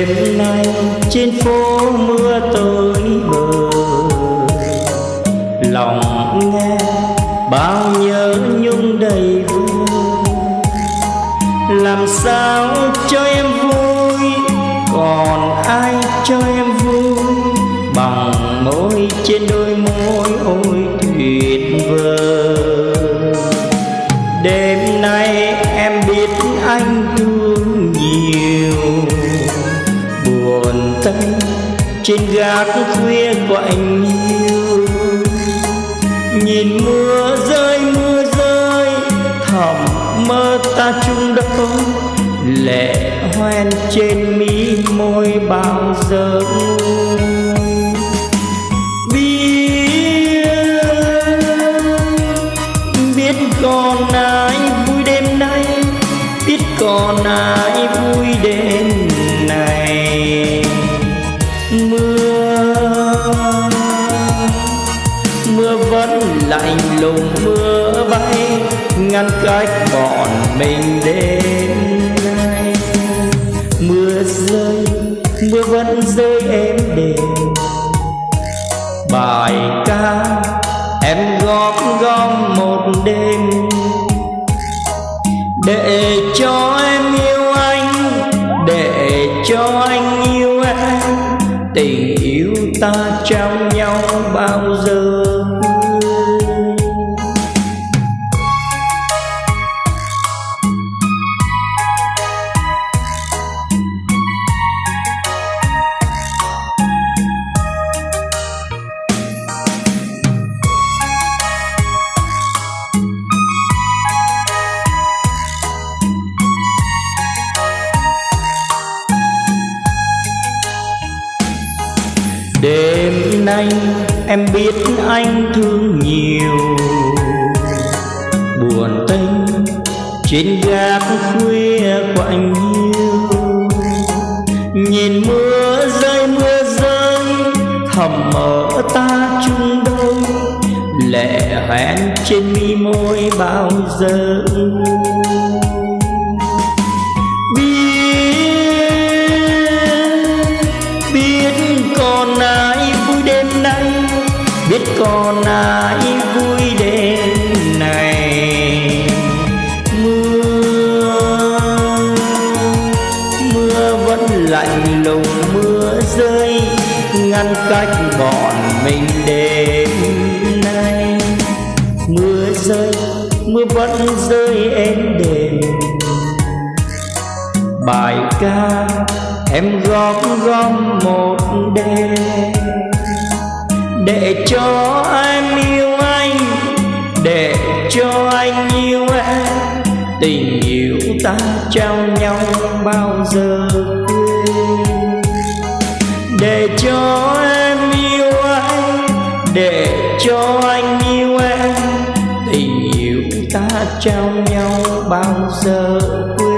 Đêm nay trên phố mưa tới bờ, lòng nghe bao nhớ nhung đầy vơi. Làm sao cho em vui, còn ai cho em vui bằng môi trên đôi môi ôi tuyệt vời. Đêm nay em biết anh thương nhiều, buồn tênh trên gác khuya của anh yêu. Nhìn mưa rơi thầm mơ ta chung đôi, lệ hoen trên mí môi bao giờ biết còn ai vui đêm nay, biết còn ai vui đêm này. Mưa vẫn lạnh lùng, mưa bay ngăn cách bọn mình đêm nay. Mưa rơi, mưa vẫn rơi êm đềm. Bài ca em góp gom một đêm, để cho em yêu anh, để cho anh yêu em. Tình yêu ta trong nhau bao giờ. Đêm nay em biết anh thương nhiều, buồn tênh trên gác khuya của anh yêu. Nhìn mưa rơi thầm mơ ta chung đôi, lệ hoen trên mi môi bao giờ. Còn ai vui đêm nay, biết còn ai vui đêm này. Mưa vẫn lạnh lùng, mưa rơi ngăn cách bọn mình đêm nay. Mưa rơi, mưa vẫn rơi êm đềm. Bài ca em góp gom một đêm, để cho em yêu anh, để cho anh yêu em. Tình yêu ta trao nhau bao giờ quên. Để cho em yêu anh, để cho anh yêu em. Tình yêu ta trao nhau bao giờ quên.